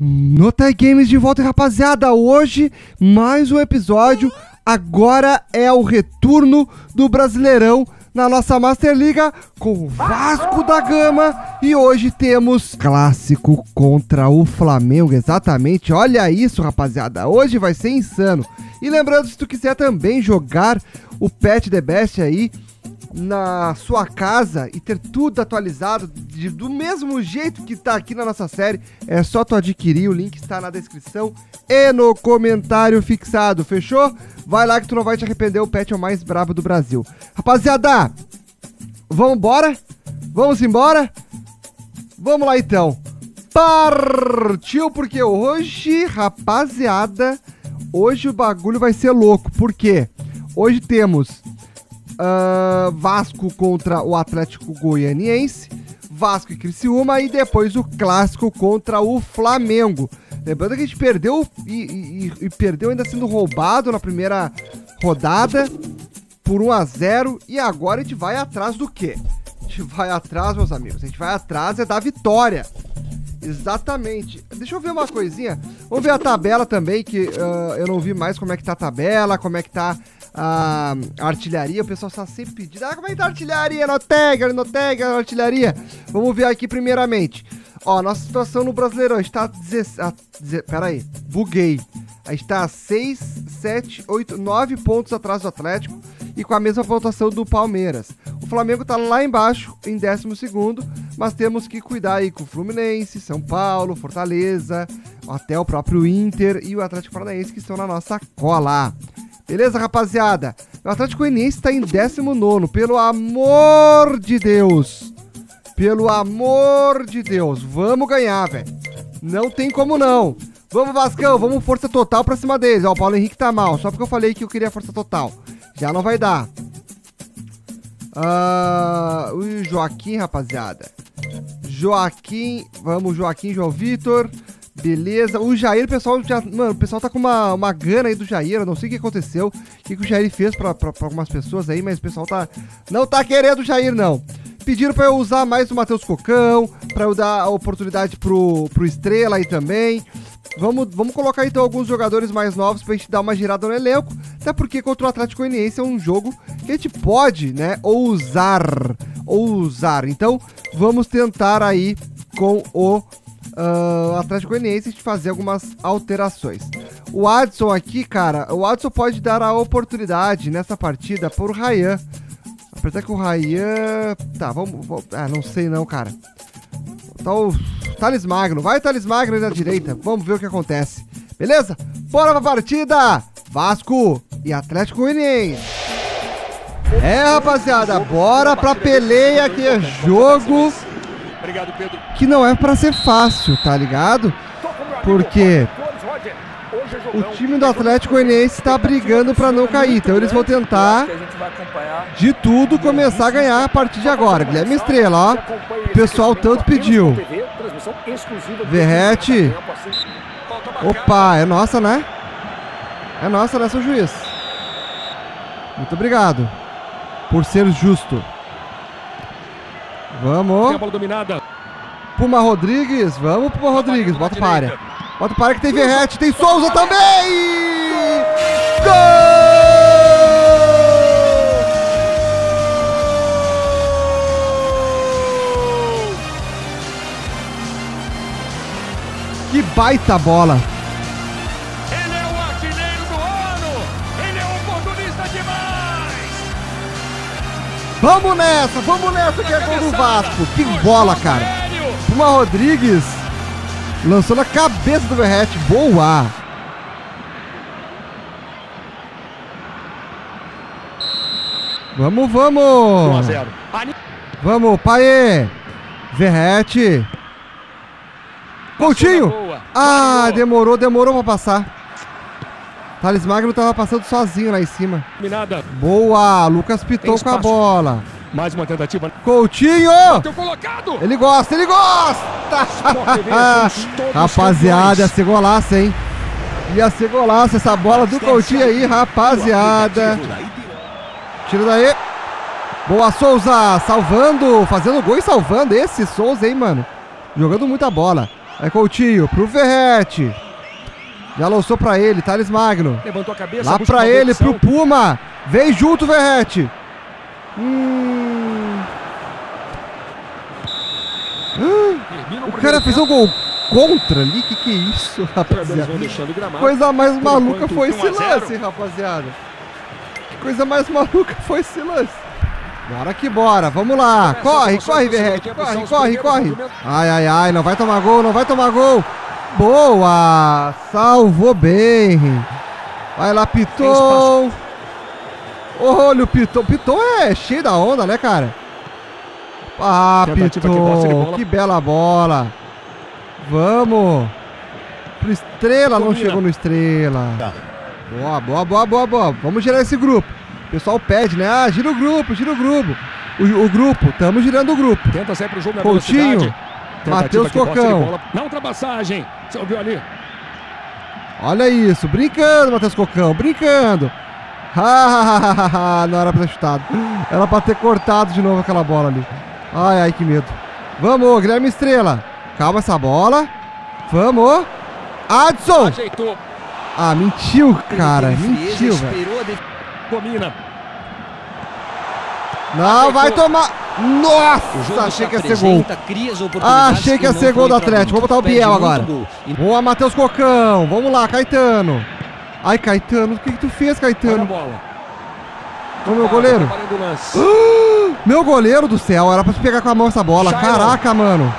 Notec Games de volta, rapaziada. Hoje, mais um episódio. Agora é o retorno do Brasileirão na nossa Master Liga com o Vasco da Gama. E hoje temos clássico contra o Flamengo, exatamente. Olha isso, rapaziada. Hoje vai ser insano. E lembrando, se tu quiser também jogar o Pet The Best aí na sua casa e ter tudo atualizado do mesmo jeito que tá aqui na nossa série, é só tu adquirir, o link está na descrição e no comentário fixado, fechou? Vai lá que tu não vai te arrepender, o Pet é o mais brabo do Brasil. Rapaziada, vamos embora? Vamos embora? Vamos lá então. Partiu, porque hoje, rapaziada, hoje o bagulho vai ser louco. Por quê? Hoje temos Vasco contra o Atlético Goianiense, Vasco e Criciúma, e depois o clássico contra o Flamengo. Lembrando que a gente perdeu e perdeu ainda sendo roubado na primeira rodada por 1-0, e agora a gente vai atrás do quê? A gente vai atrás, meus amigos, a gente vai atrás da vitória. Exatamente. Deixa eu ver uma coisinha. Vamos ver a tabela também, que eu não vi mais como é que tá a tabela, como é que tá a artilharia. O pessoal está sempre pedindo, como é que tá a artilharia? Notec, artilharia. Vamos ver aqui primeiramente. Ó, nossa situação no Brasileirão, a gente tá pera aí, buguei. A gente tá a 6, 7, 8, 9 pontos atrás do Atlético e com a mesma pontuação do Palmeiras. O Flamengo tá lá embaixo, em 12º, mas temos que cuidar aí com o Fluminense, São Paulo, Fortaleza, até o próprio Inter e o Atlético Paranaense, que estão na nossa cola. Beleza, rapaziada? O Atlético Goianiense tá em 19º, pelo amor de Deus. Pelo amor de Deus, vamos ganhar, velho. Não tem como não. Vamos, Vascão, vamos força total pra cima deles. Ó, o Paulo Henrique tá mal, só porque eu falei que eu queria força total. Já não vai dar. O Joaquim, rapaziada. Joaquim, vamos, Joaquim, João Vitor. Beleza, o Jair, pessoal, já, mano, o pessoal tá com uma gana aí do Jair. Eu não sei o que aconteceu, o que o Jair fez pra algumas pessoas aí, mas o pessoal não tá querendo o Jair, não. Pediram pra eu usar mais o Matheus Cocão, pra eu dar a oportunidade pro Estrela aí também. Vamos colocar então alguns jogadores mais novos pra gente dar uma girada no elenco. Até porque contra o Atlético Goianiense é um jogo que a gente pode, né, ousar. Então, vamos tentar aí com o Atlético Goianiense a gente fazer algumas alterações. O Adson aqui, cara, o Adson pode dar a oportunidade nessa partida por Ryan. Apesar que o Ryan... Tá, vamos... não sei não, cara. Tá o Thales Magno. Vai, Thales Magno aí na direita. Vamos ver o que acontece. Beleza? Bora pra partida! Vasco e Atlético Goianiense. Rapaziada, bora pra peleia, que é jogo que não é pra ser fácil, tá ligado? Porque o time do Atlético Goianiense tá brigando pra não cair. Então eles vão tentar de tudo começar a ganhar a partir de agora. Guilherme Estrela, ó. O pessoal tanto pediu. Verrete. Opa, é nossa, né? É nossa, né, seu juiz? Muito obrigado por ser justo. Vamos. Puma Rodrigues. Vamos, Puma Rodrigues. Bota para a área. Bota para que tem Verrete. Tem Souza também. Gol! Que baita bola! Ele é o artilheiro do ano! Ele é oportunista demais! Vamos nessa que é gol do Vasco! Que bola, cara! Puma Rodrigues lançou na cabeça do Verrete. Boa! Vamos! 1-0. Vamos, Paê! Verrete! Coutinho! Ah, demorou pra passar. Thales Magno tava passando sozinho lá em cima. Boa! Lucas Piton com a bola. Mais uma tentativa. Coutinho! Ele gosta! Rapaziada, ia ser golaço, hein? Ia ser golaço essa bola do Coutinho aí, rapaziada. Tira daí. Boa, Souza! Salvando, fazendo gol e salvando esse Souza, hein, mano? Jogando muita bola. Aí Coutinho, pro Verratti. Já lançou pra ele, Thales Magno. Levantou a cabeça, lá pra ele, pro Puma. Vem junto, Verratti. O cara fez um gol contra ali. Que é isso, rapaziada? Coisa mais maluca foi esse lance, rapaziada. Que coisa mais maluca foi esse lance. Bora que bora, vamos lá. Corre, Verratti. Corre. Ai, não vai tomar gol. Boa, salvou bem. Vai lá, Piton. Olha o Piton. Piton é cheio da onda, né, cara? Ah, Piton, que bela bola. Vamos. Pro Estrela, não chegou no Estrela. Boa. Vamos girar esse grupo. O pessoal pede, né? Ah, gira o grupo. O grupo, estamos girando o grupo. Tenta sair pro jogo na Coutinho, Matheus Cocão. Na ultrapassagem, você ouviu ali? Olha isso, brincando, Matheus Cocão, brincando. Não era pra ter chutado. Era pra ter cortado de novo aquela bola ali. Ai, que medo. Vamos, Guilherme Estrela. Calma essa bola. Vamos. Adson. Ajeitou. Ah, mentiu, cara. Mentiu, velho. Comina. Não, vai tomar. Nossa, achei que ia ser gol. Achei que ia ser gol do Atlético. Vou botar o Biel agora. Boa, Matheus Cocão. Vamos lá, Caetano. Ai, Caetano, o que tu fez, Caetano? Ô, meu goleiro. Meu goleiro do céu, era pra te pegar com a mão essa bola. Caraca, mano.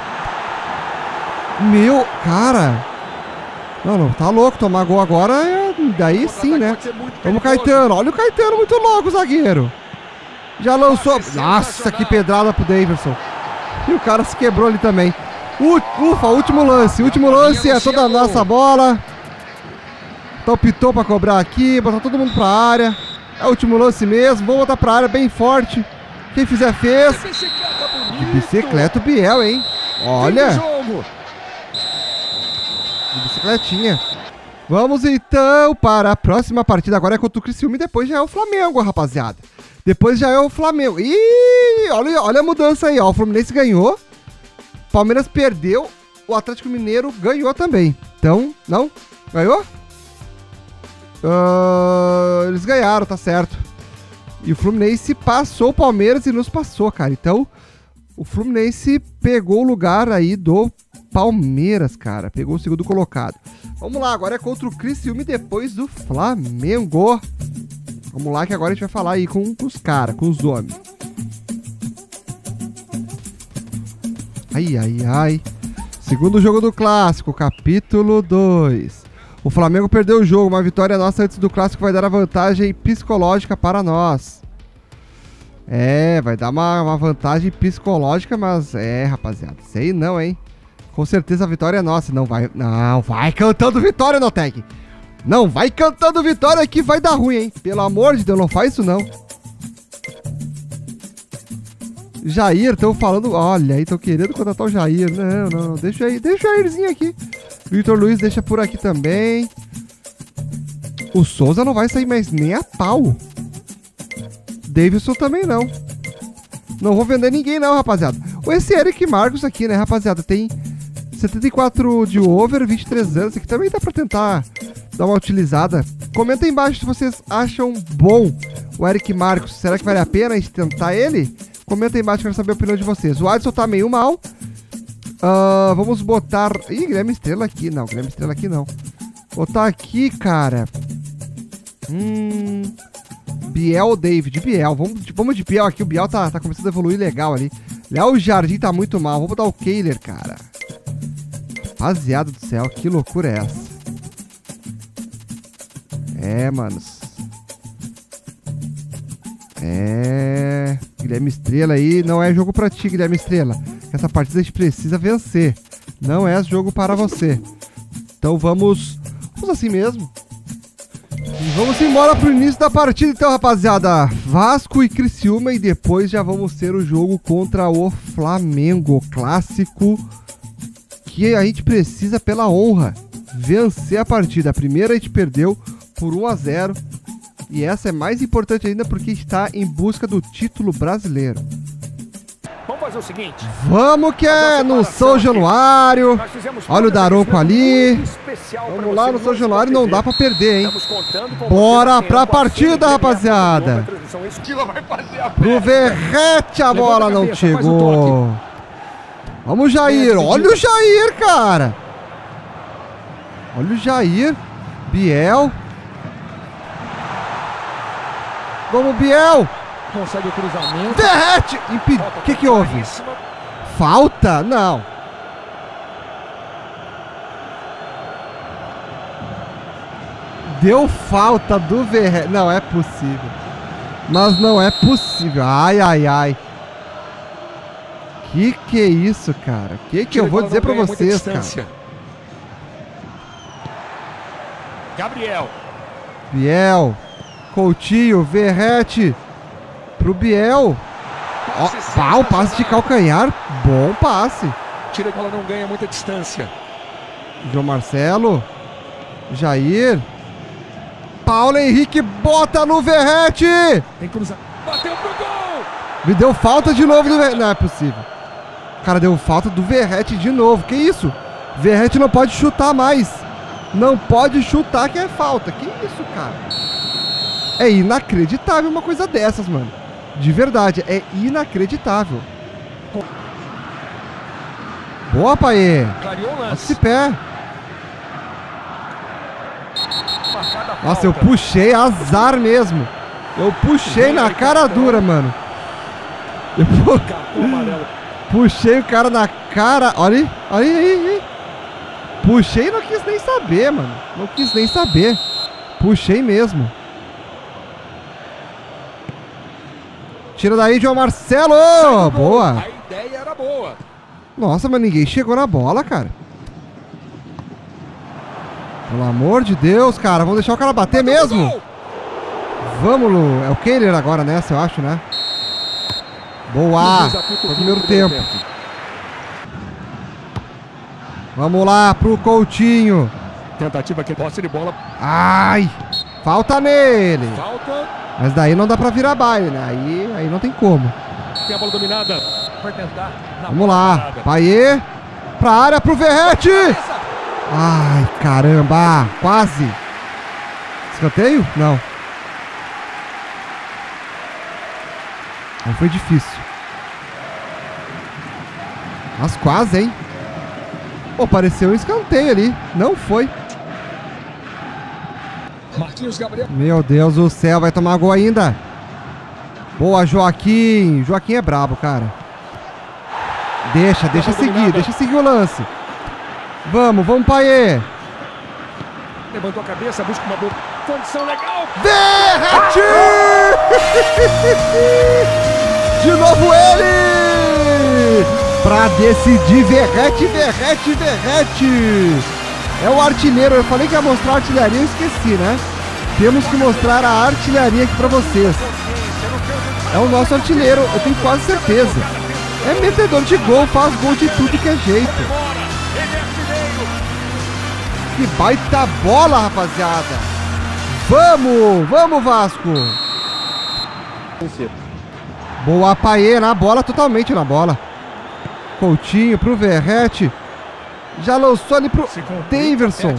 Meu, cara. Não, tá louco. Tomar gol agora é... Daí sim, né? Vamos, Caetano. Olha o Caetano, muito louco, zagueiro. Já lançou. Nossa, que pedrada pro Davidson. E o cara se quebrou ali também. Ufa, último lance. Último lance é toda a nossa bola. Então Piton pra cobrar aqui. Botar todo mundo pra área. É o último lance mesmo. Vamos botar pra área bem forte. Quem fizer fez. De bicicleta o Biel, hein? Olha. De bicicletinha. Vamos então para a próxima partida. Agora é contra o Criciúma e depois já é o Flamengo, rapaziada. Depois já é o Flamengo. Ih, olha a mudança aí, ó. O Fluminense ganhou. Palmeiras perdeu. O Atlético Mineiro ganhou também. Então, não? Ganhou? Eles ganharam, tá certo. E o Fluminense passou o Palmeiras e nos passou, cara. Então, o Fluminense pegou o lugar aí do Palmeiras, cara. Pegou o segundo colocado. Vamos lá, agora é contra o Criciúma e depois do Flamengo. Vamos lá que agora a gente vai falar aí com os caras, com os homens. Ai. Segundo jogo do Clássico, capítulo 2. O Flamengo perdeu o jogo, uma vitória nossa antes do Clássico vai dar a vantagem psicológica para nós. É, vai dar uma vantagem psicológica, mas rapaziada, sei não, hein. Com certeza a vitória é nossa. Não vai cantando vitória, Notec. Não vai cantando vitória que vai dar ruim, hein? Pelo amor de Deus, não faz isso não. Jair, estão falando... Olha, aí estão querendo contratar o Jair. Não. Deixa o Jairzinho aqui. Vitor Luiz deixa por aqui também. O Souza não vai sair mais nem a pau. Davidson também não. Não vou vender ninguém não, rapaziada. Esse Eric Marcos aqui, né, rapaziada? Tem 74 de over, 23 anos. Aqui também dá pra tentar dar uma utilizada. Comenta aí embaixo se vocês acham bom o Eric Marcos. Será que vale a pena a gente tentar ele? Comenta aí embaixo, quero saber a opinião de vocês. O Adson tá meio mal. Vamos botar... Ih, Guilherme Estrela aqui. Não, Guilherme Estrela aqui não. Botar aqui, cara. Biel, David. Biel. Vamos de Biel aqui. O Biel tá começando a evoluir legal ali. Léo Jardim tá muito mal. Vou botar o Kehler, cara. Rapaziada do céu, que loucura é essa? Manos. Guilherme Estrela aí. Não é jogo pra ti, Guilherme Estrela. Essa partida a gente precisa vencer. Não é jogo para você. Então vamos assim mesmo. E vamos embora pro início da partida então, rapaziada. Vasco e Criciúma e depois já vamos ter o jogo contra o Flamengo. Clássico que a gente precisa pela honra vencer a partida. A primeira a gente perdeu por 1-0. E essa é mais importante ainda porque está em busca do título brasileiro. fazer o seguinte. Vamos que é no São Januário. Olha o Daronco ali. Vamos lá no São Januário, não dá pra perder, hein? Bora pra partida, rapaziada. Pro Verratti a bola não chegou. Vamos, Jair. Olha o Jair, cara. Olha o Jair. Biel. Vamos, Biel. Consegue o cruzamento. Verratti. O que houve? Falta? Não. Deu falta do Verratti. Não é possível. Mas não é possível. Ai, ai, ai. Que é isso, cara? Que eu vou dizer pra vocês, cara? Gabriel. Biel. Coutinho. Verratti. Pro Biel. Ó, o passe de calcanhar. Bom passe. Tira que ela não ganha muita distância. João Marcelo. Jair. Paulo Henrique bota no Verratti. Tem cruzar. Bateu pro gol. Me deu falta de novo do Verratti. Não é possível. Cara, deu falta do Verratti de novo. Que isso? Verratti não pode chutar mais. Não pode chutar que é falta. Que isso, cara? É inacreditável uma coisa dessas, mano. De verdade, é inacreditável. Boa, Paê. Olha esse pé. Nossa, eu puxei, azar mesmo. Eu puxei na cara dura, mano. Eu puxei o cara na cara. Olha aí, olha aí. Puxei e não quis nem saber, mano. Não quis nem saber. Puxei mesmo. Tira daí, João Marcelo! Boa! A ideia era boa. Nossa, mas ninguém chegou na bola, cara. Pelo amor de Deus, cara. Vamos deixar o cara bater mesmo? Vamos, Lu. É o Kehler agora nessa, eu acho, né? Boa! No primeiro tempo. Vamos lá pro Coutinho. Tentativa que posse de bola. Ai! Falta nele! Falta. Mas daí não dá pra virar baile, né? Aí não tem como. Tem a bola dominada. Vai tentar. Vamos lá. Paiê. Pra área pro Verratti. Ai, caramba. Quase. Escanteio? Não. Não foi difícil. Mas quase, hein? Pô, pareceu um escanteio ali. Não foi. Marquinhos Gabriel. Meu Deus do céu, vai tomar gol ainda. Boa, Joaquim. Joaquim é brabo, cara. Deixa seguir o lance. Vamos, Paê. Levantou a cabeça, busca uma boa condição legal. Verratti! De novo ele! Pra decidir, Verratti. É o artilheiro. Eu falei que ia mostrar a artilharia, eu esqueci, né? Temos que mostrar a artilharia aqui pra vocês. É o nosso artilheiro, eu tenho quase certeza. É metedor de gol, faz gol de tudo que é jeito. Que baita bola, rapaziada. Vamos, Vasco. Boa, Paê na bola, totalmente na bola. Coutinho pro Verratti. Já lançou ali pro Daverson.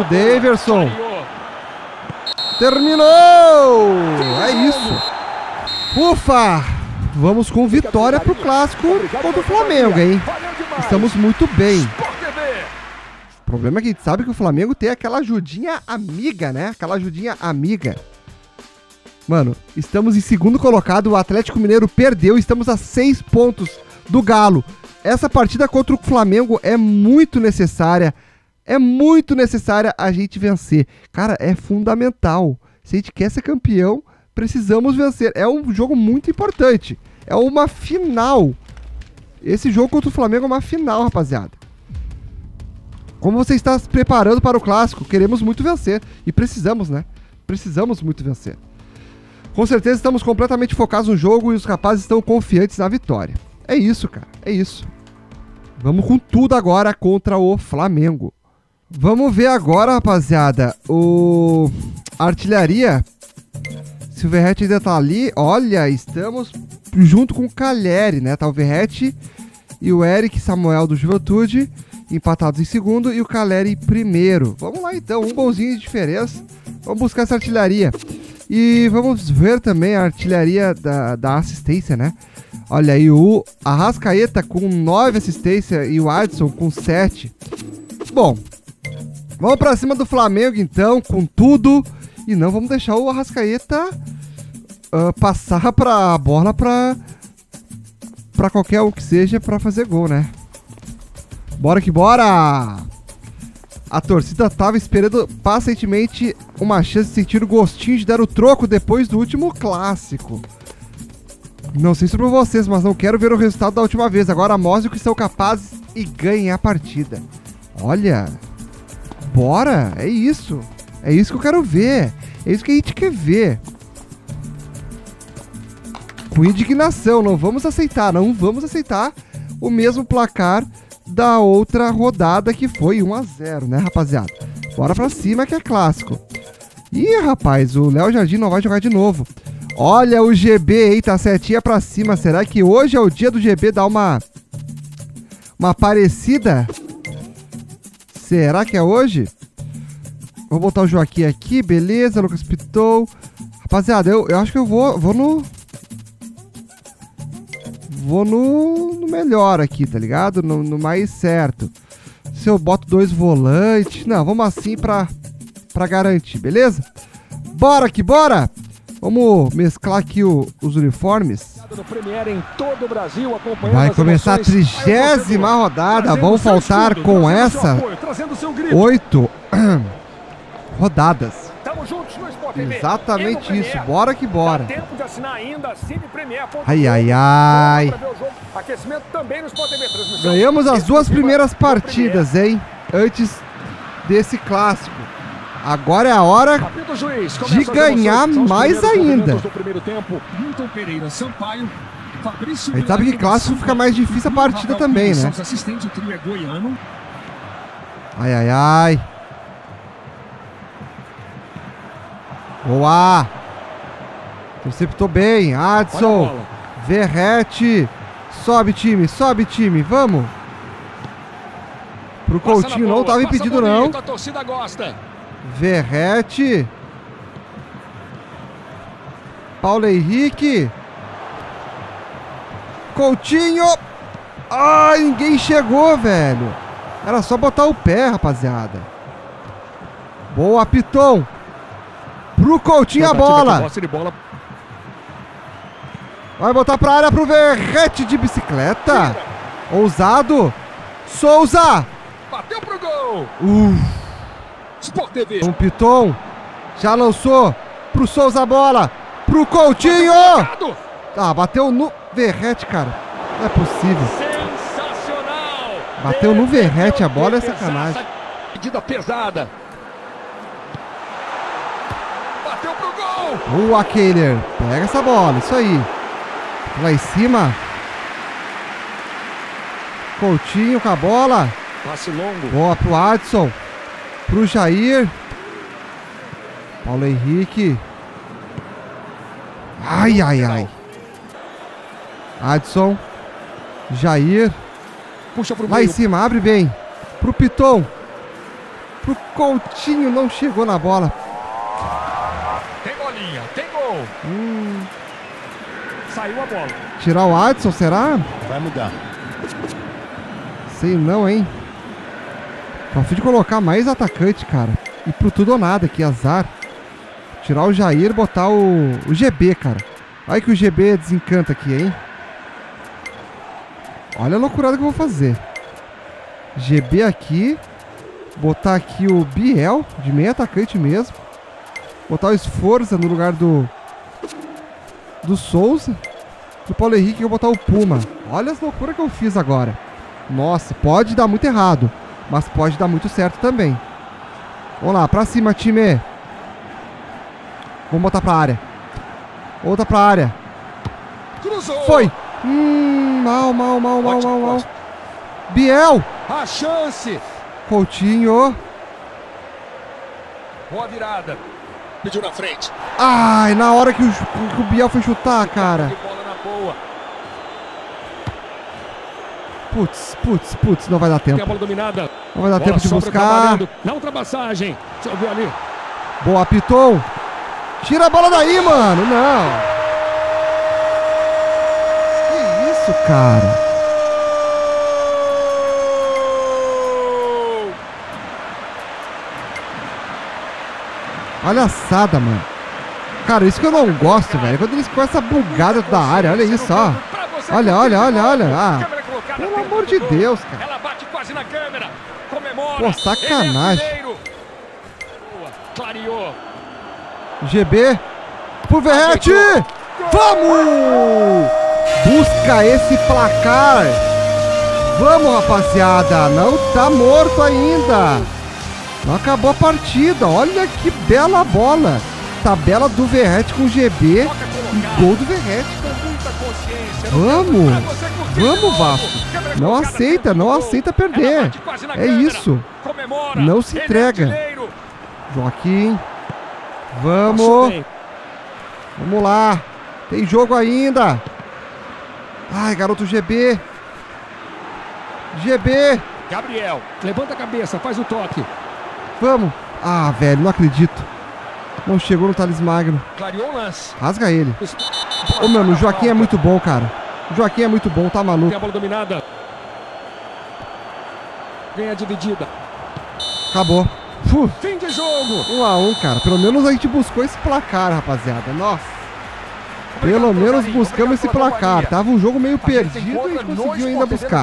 Terminou! É isso. Ufa! Vamos com vitória pro clássico contra o Flamengo, hein? Estamos muito bem. O problema é que a gente sabe que o Flamengo tem aquela ajudinha amiga, né? Aquela ajudinha amiga. Mano, estamos em segundo colocado. O Atlético Mineiro perdeu. Estamos a 6 pontos do Galo. Essa partida contra o Flamengo é muito necessária. É muito necessária a gente vencer. Cara, é fundamental. Se a gente quer ser campeão, precisamos vencer. É um jogo muito importante. É uma final. Esse jogo contra o Flamengo é uma final, rapaziada. Como você está se preparando para o clássico? Queremos muito vencer. E precisamos, né? Precisamos muito vencer. Com certeza estamos completamente focados no jogo e os rapazes estão confiantes na vitória. É isso, cara. É isso. Vamos com tudo agora contra o Flamengo. Vamos ver agora, rapaziada, a artilharia. Se o Verratti ainda tá ali, olha, estamos junto com o Cagliari, né? Tá o Verratti e o Eric Samuel do Juventude empatados em segundo e o Cagliari em primeiro. Vamos lá então, um golzinho de diferença. Vamos buscar essa artilharia. E vamos ver também a artilharia da assistência, né? Olha aí, o Arrascaeta com 9 assistências e o Adson com 7. Bom, vamos pra cima do Flamengo então, com tudo. E não vamos deixar o Arrascaeta passar a bola pra qualquer um que seja pra fazer gol, né? Bora que bora! A torcida tava esperando pacientemente uma chance de sentir o gostinho de dar o troco depois do último clássico. Não sei sobre vocês, mas não quero ver o resultado da última vez. Agora mostrem o que são capazes e ganhem a partida. Olha, bora, é isso. É isso que eu quero ver. É isso que a gente quer ver. Com indignação, não vamos aceitar o mesmo placar da outra rodada que foi 1-0, né, rapaziada? Bora pra cima que é clássico. Ih, rapaz, o Léo Jardim não vai jogar de novo. Olha o GB, eita, setinha pra cima. Será que hoje é o dia do GB dar uma parecida? Será que é hoje? Vou botar o Joaquim aqui, beleza, Lucas Pitou. Rapaziada, eu acho que eu vou no melhor aqui, tá ligado? No mais certo. Se eu boto 2 volantes... Não, vamos assim pra garantir, beleza? Bora que bora! Vamos mesclar aqui os uniformes. Vai começar a 30ª rodada. Vão faltar com essa 8 rodadas. Exatamente isso. Bora que bora. Ai, ai, ai. Ganhamos as 2 primeiras partidas, hein? Antes desse clássico. Agora é a hora de ganhar mais ainda. A gente sabe que clássico fica mais difícil a partida também, né? Ai, ai, ai. Boa! Interceptou bem. Adson. Verratti. Sobe, time. Vamos. Pro Coutinho não tava impedido, não. Verratti. Paulo Henrique. Coutinho. Ai, ninguém chegou, velho. Era só botar o pé, rapaziada. Boa, Piton. Pro Coutinho a bola. Vai botar pra área pro Verratti de bicicleta. Ousado. Souza. Bateu pro gol. Sport TV. Um Piton. Já lançou pro Souza a bola. Pro Coutinho. Ah, bateu no Verratti, cara. Não é possível. Sensacional. Bateu no Verratti a bola, é sacanagem. Medida pesada. Bateu pro gol. Boa, Kehler. Pega essa bola, isso aí. Lá em cima. Coutinho com a bola. Passe longo. Boa pro Adson. Pro Jair. Paulo Henrique. Ai, ai, ai. Adson. Jair. Puxa pro Lá meio. em cima, abre bem. Pro Piton. Pro Coutinho, não chegou na bola. Tem bolinha, tem gol. Saiu a bola. Tirar o Adson, será? Vai mudar. Sei não, hein. Só fui de colocar mais atacante, cara. E pro tudo ou nada, que azar. Tirar o Jair e botar o GB, cara. Olha que o GB desencanta aqui, hein. Olha a loucurada que eu vou fazer. GB aqui. Botar aqui o Biel, de meio atacante mesmo. Botar o Sforza no lugar do Souza. Do Paulo Henrique, eu vou botar o Puma. Olha as loucuras que eu fiz agora. Nossa, pode dar muito errado, mas pode dar muito certo também. Vamos lá, pra cima, time. Vamos botar pra área. Volta pra área. Cruzou. Foi. Mal. Biel. A chance. Coutinho. Boa virada. Pediu na frente. Ai, na hora que o Biel foi chutar, cara. Putz, não vai dar tempo. Tem a bola dominada. Não vai dar tempo de buscar. Na ultrapassagem. Deixa eu ver ali. Boa, apitou. Tira a bola daí, mano. Não. Que isso, cara? Palhaçada, mano. Cara, isso que eu não gosto, velho. Quando eles começam a bugada da área. Olha isso, ó. Olha. Ah, pelo amor de Deus, cara. Ela bate quase na câmera. Comemora. Pô, sacanagem. Clareou. GB. Pro Verratti. Vamos! Busca esse placar. Vamos, rapaziada. Não tá morto ainda. Não acabou a partida. Olha que bela bola. Tabela do Verratti com GB. E gol do Verratti. Vamos, Vasco. Não aceita perder. É isso. Não se entrega. Joaquim. Vamos lá. Tem jogo ainda. Ai, garoto GB. Gabriel, levanta a cabeça, faz o toque. Vamos. Ah, velho, não acredito. Não chegou no Thales Magno. Clareou o lance. Rasga ele. Ô, mano, o Joaquim é muito bom, cara. O Joaquim é muito bom, tá maluco. Tem a bola dominada. Ganha a dividida. Acabou. Fim de jogo. 1 a 1, cara. Pelo menos a gente buscou esse placar, rapaziada. Nossa. Pelo menos buscamos esse placar. Tava um jogo meio perdido e a gente conseguiu ainda buscar.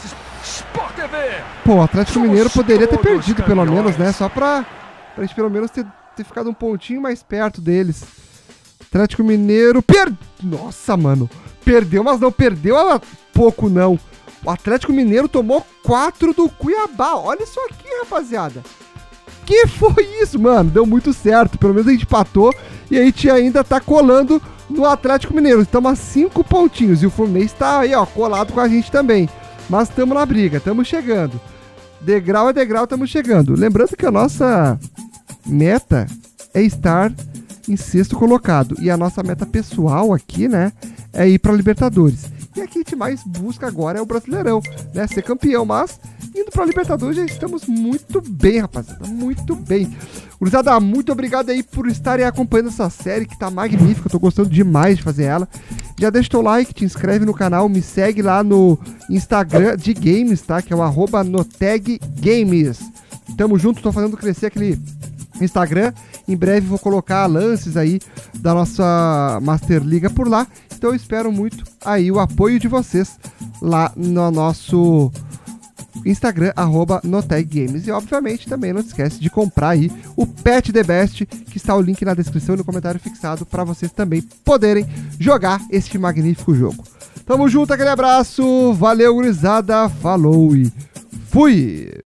Pô, o Atlético Mineiro poderia ter perdido pelo menos, né? Só pra gente pelo menos ter ficado um pontinho mais perto deles. Atlético Mineiro... Nossa, mano. Perdeu, mas não perdeu a pouco, não. O Atlético Mineiro tomou 4 do Cuiabá. Olha isso aqui, rapaziada. Que foi isso, mano? Deu muito certo. Pelo menos a gente empatou e a gente ainda tá colando no Atlético Mineiro. Estamos a 5 pontinhos e o Fluminense tá aí, ó, colado com a gente também. Mas estamos na briga, estamos chegando. Degrau a degrau, estamos chegando. Lembrando que a nossa meta é estar em 6º colocado. E a nossa meta pessoal aqui, né, é ir pra Libertadores. E aqui a gente mais busca agora é o Brasileirão, né, ser campeão. Mas indo pra Libertadores já estamos muito bem, rapaziada, muito bem. Gurizada, muito obrigado aí por estarem acompanhando essa série que tá magnífica. Eu tô gostando demais de fazer ela. Já deixa teu like, te inscreve no canal, me segue lá no Instagram de games, tá? Que é o @notaggames. Tamo junto, tô fazendo crescer aquele Instagram. Em breve vou colocar lances aí da nossa Master Liga por lá. Então eu espero muito aí o apoio de vocês lá no nosso Instagram, @notaggames. E obviamente também não esquece de comprar aí o Pet The Best, que está o link na descrição e no comentário fixado para vocês também poderem jogar este magnífico jogo. Tamo junto, aquele abraço, valeu gurizada, falou e fui!